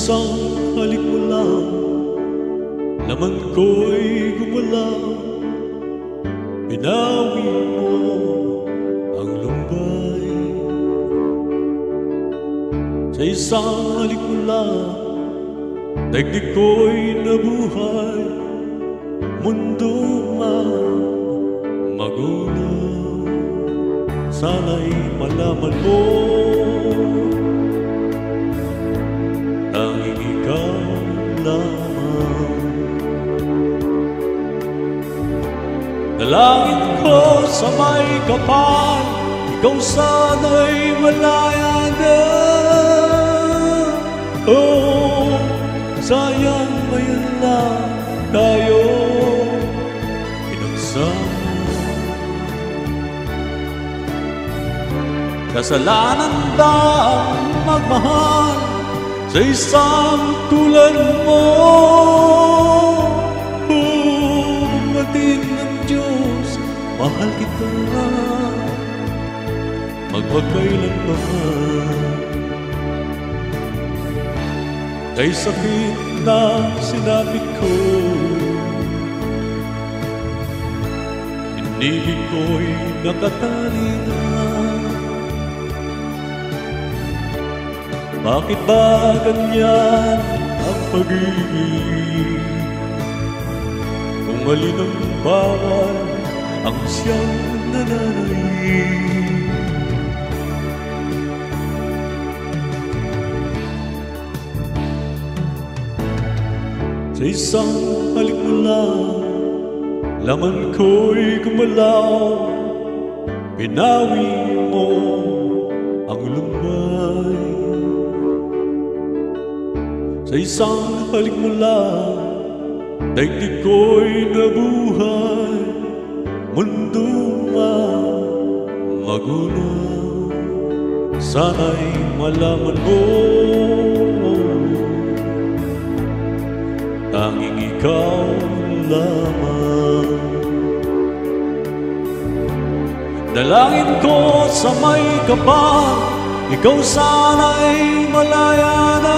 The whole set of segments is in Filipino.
isang halik mo lang, laman ko'y gumalaw. Binawi mo ang lumbay. Sa isang halik mo lang, daigdig ko'y nabuhay. Mundo man magulo, sana'y malaman mo, tanging ikaw lamang. Dalangin ko sa may kapal, ikaw sana'y malaya na. Oh, sayang ngayon lang tayo pinagsama. Kasalanan ba ang magmahal sa isang tulad mo? Oh, batid ng Diyos, mahal kita magpagkailan pa man. Kay sakit na sinapit ko, inibig ko'y nakatali na. Bakit ba ganyan ang pag-ibig? Kung alin ang bawal ang siyang nananaig. Sa isang halik mo lang, laman ko'y gumalaw. Binawi mo ang lumbay. Sa isang halik mo lang, daigdig ko'y nabuhay. Mundo man magulo, sana'y malaman mo, tanging ikaw lamang. Dalangin ko sa may kapal, ikaw sana'y malaya na.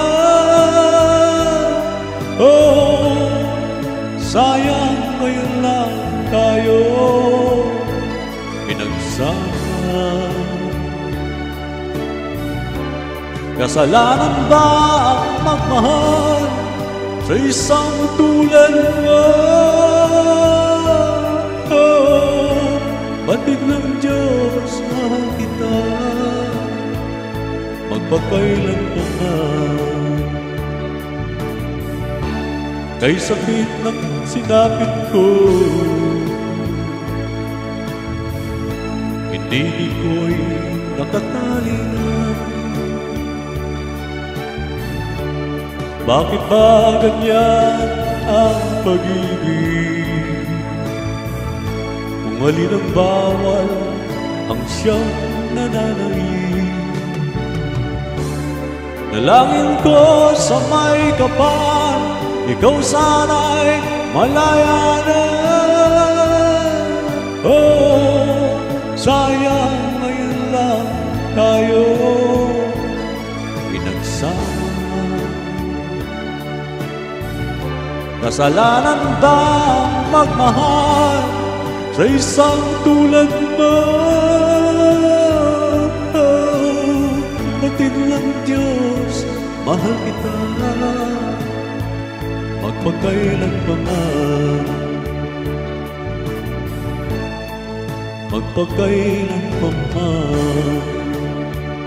Oh, sayang ngayon lang tayo pinagsama. Kasalanan ba ang magmahal sa isang tulad mo? Oh, batid ng Diyos, mahal kita magpakailan pa man. Kay sakit ng sinapit ko, inibig ko'y nakatali na. Bakit ba ganyan ang pag-ibig? Kung alin ang bawal ang siyang nananaig. Dalangin ko sa may kapal, ikaw sana'y malaya na. Oh, sayang ngayon lang tayo pinagsama. Kasalanan ba magmahal sa isang tulad mo? Oh, batid ng Diyos, mahal kita magpagkailan pa man. Magpagkailan pa man.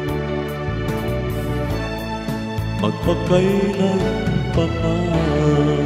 Magpagkailan pa man.